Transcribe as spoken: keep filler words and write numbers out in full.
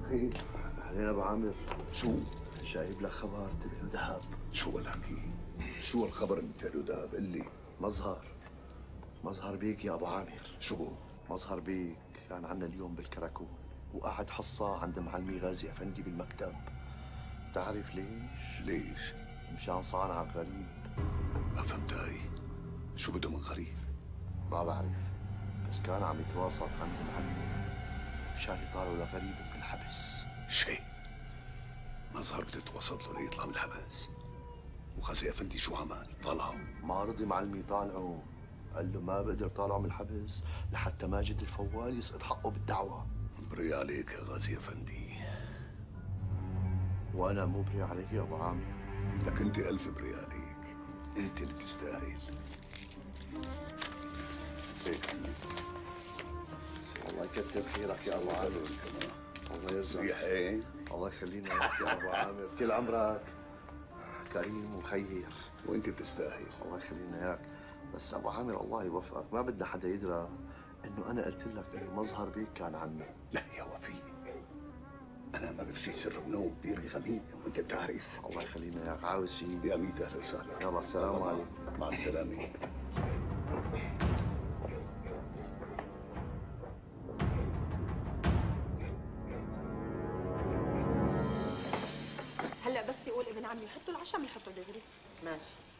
خير. اهلين ابو عامر. شو؟ شايب لك خبر تبع ذهب. شو هالحكي؟ شو الخبر اللي بتقله دهب؟ قل لي. مظهر مظهر بيك يا ابو عامر. شو بو؟ مظهر بيك كان عنا اليوم بالكراكو وقعد حصة عند معلمي غازي افندي بالمكتب. بتعرف ليش؟ ليش؟ مشان صانعك غريب. ما فهمت هاي. شو بده من غريب؟ ما بعرف، بس كان عم يتواصل عند معلمي مشان يطالعوا لغريب بالحبس. شيء مظهر بده يتوسط له ليطلع من الحبس. وغازي افندي شو عمل؟ طلعه؟ ما رضي معلمي يطالعه، قال له ما بقدر طالعه من الحبس لحتى ماجد الفوال يسقط حقه بالدعوة. بري عليك يا غازي افندي. وانا مو بري عليك يا ابو عامر. لك انت الف بري عليك، انت اللي بتستاهل. سيك الله يكثر خيرك يا ابو عامر. الله يرزقك. ريحين. الله يخلينا لك يا ابو عامر، كل عمرك كريم وخير. وانت بتستاهل. الله يخلينا اياك. بس ابو عامر الله يوفقك، ما بدنا حدا يدرى انه انا قلت لك انه مظهر بيك كان عنا. لا يا وفي، انا ما بفشي سر منوم بيرغي غميق وانت بتعرف. الله يخلينا اياك. عاوز شيء؟ يا ميت اهلا وسهلا. يلا السلام عليكم. مع السلامه. هلا بس يقول ابن عمي حطوا العشاء بنحطه دغري. ماشي.